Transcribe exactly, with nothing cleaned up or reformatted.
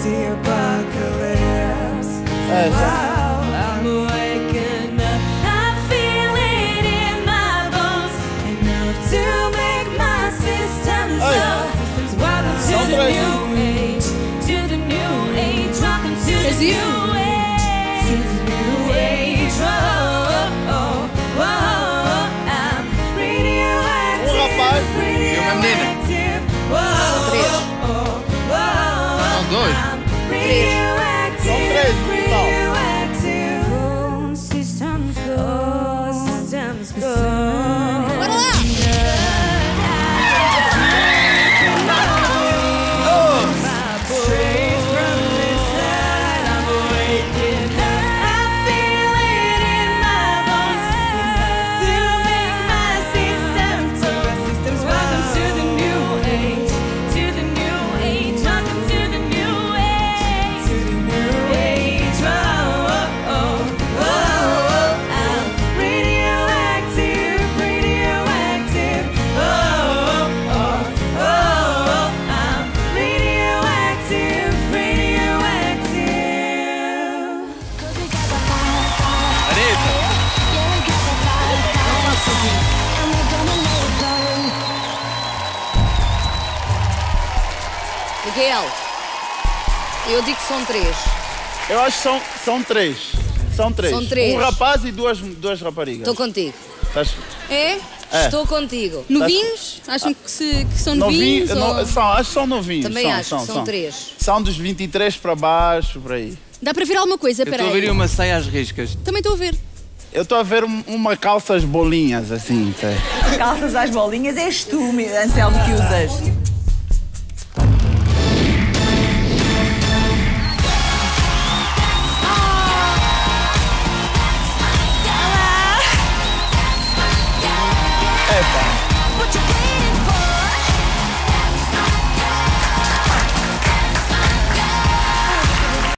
the apocalypse. É, já. Wow, I'm waking up. I feel it in my bones, enough to make my system stop. Welcome to the new age, to the new age. Welcome to the new age, to the new age. Whoa, whoa, whoa, I'm radioactive, radioactive. Whoa, whoa, whoa, São dois. I'm radioactive, radioactive. Oh, systems go, systems go. Bora lá! Miguel, eu digo que são três. Eu acho que são, são três. São três. São três. Um rapaz e duas, duas raparigas. Estou contigo. Tás... É? É. Estou contigo. Novinhos? Acham que, se, que são Novinho, novinhos? no, ou... são, acho que são novinhos. Também são, acho são, que são, são três. São dos vinte e três para baixo, por aí. Dá para ver alguma coisa? Eu Espera estou a ver aí. uma saia às riscas. Também estou a ver. Eu estou a ver um, uma calças bolinhas, assim. Tá? Calças às bolinhas, és tu, Anselmo, que usas.